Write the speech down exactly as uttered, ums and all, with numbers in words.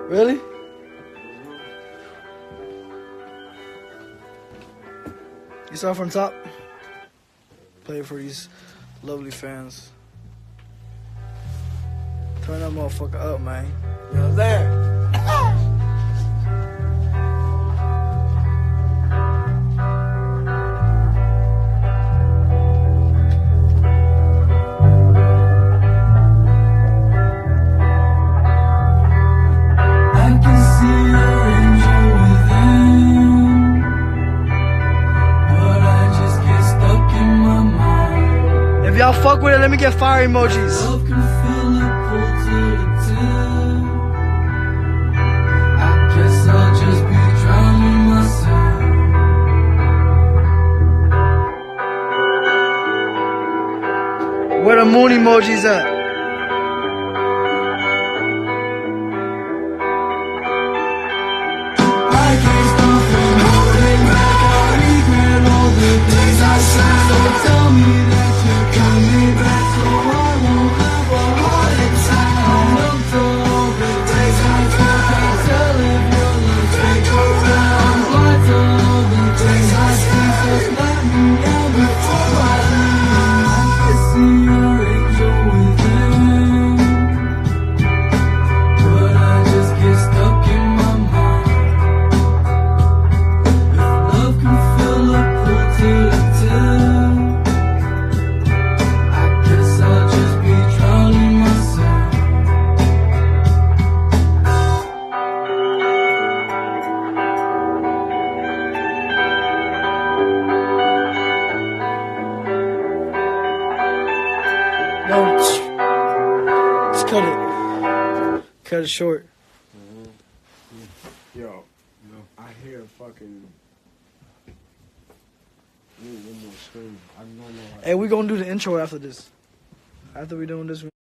Really? You start from top? Play it for these lovely fans. Turn that motherfucker up, man. You know what I'm saying? If y'all fuck with it, let me get fire emojis. I guess I'll just be drowning myself. Where the moon emojis at? I can't stop from holding back. I regret all the things I said. So tell me that you're coming back, so I won't have a heart attack. I'm numb to all the things I do. Can't tell if your love's fake or real. I'm blind to all the things I see. Just let me out before I leave. I can see your angel within, but I just get stuck in my mind. Love can fill a pool to the tip. I guess I'll just be drowning myself. No, let's cut it. Cut it short. Yo, no, I hear fucking. Ooh, one more scream. I don't know. How Hey, we gonna do the intro after this. After we doing this.